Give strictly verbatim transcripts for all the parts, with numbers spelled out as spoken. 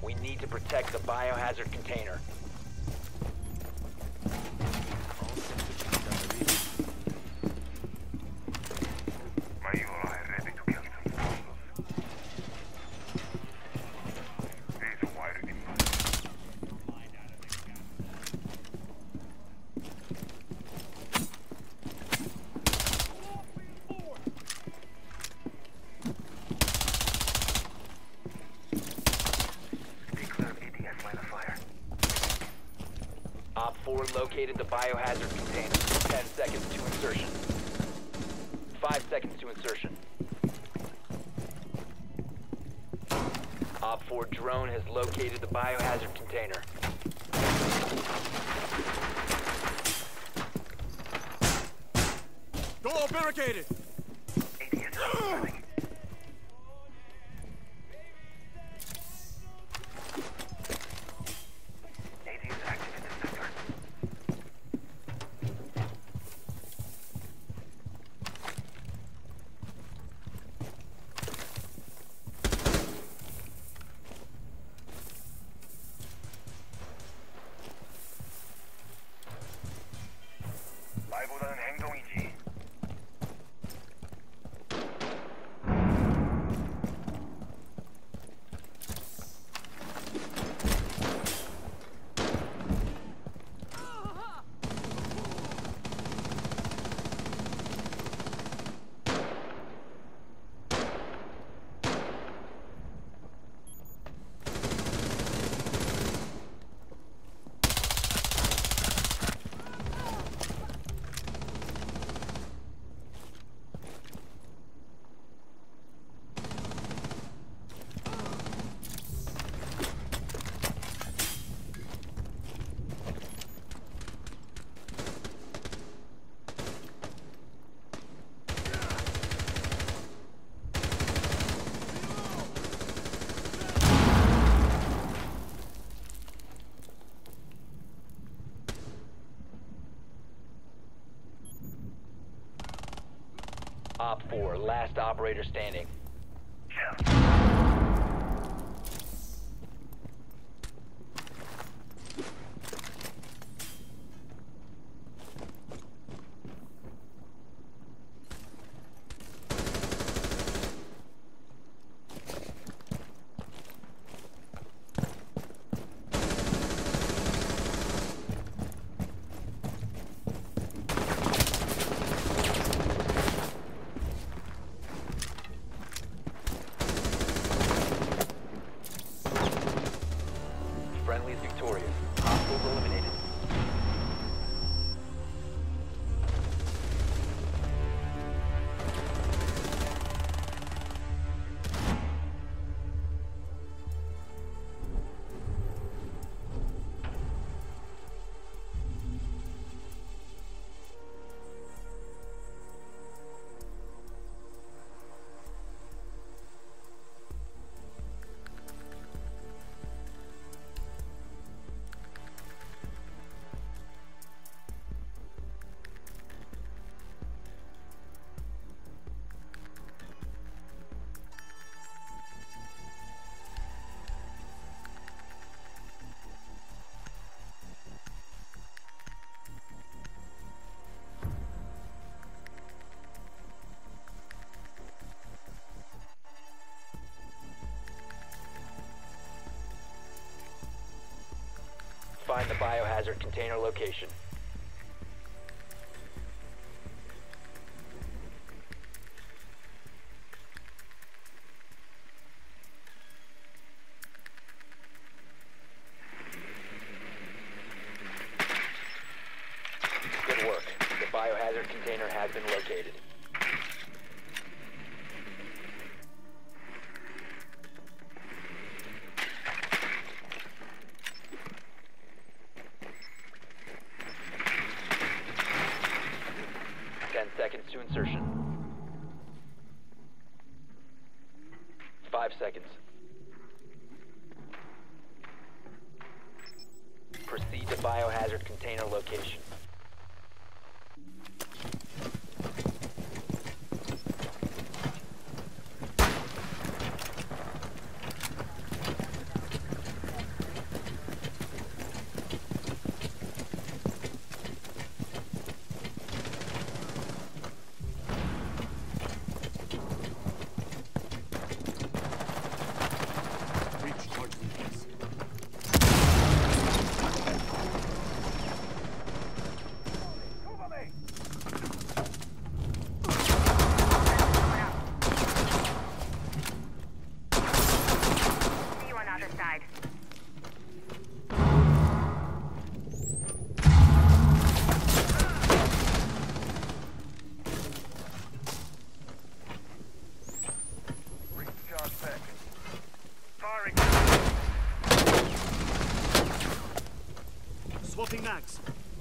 We need to protect the biohazard container. Op four located the biohazard container. Ten seconds to insertion. Five seconds to insertion. Op four drone has located the biohazard container. Door barricaded! 말보다는 행동이지. Op four, last operator standing. Friendly is victorious. Hostiles eliminated. Find the biohazard container location. Good work. The biohazard container has been located. Ten seconds to insertion. Five seconds. Proceed to biohazard container location. side. Recharge back. Firing. Swapping mags.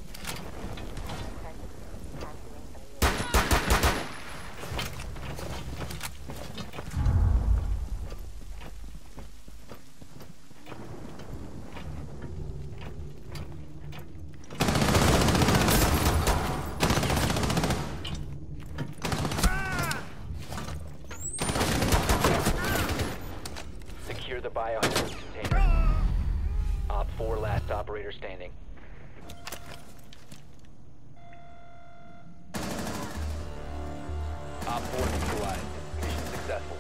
Secure the biohazard container. Op four, last operator standing. Op four neutralized. Mission successful.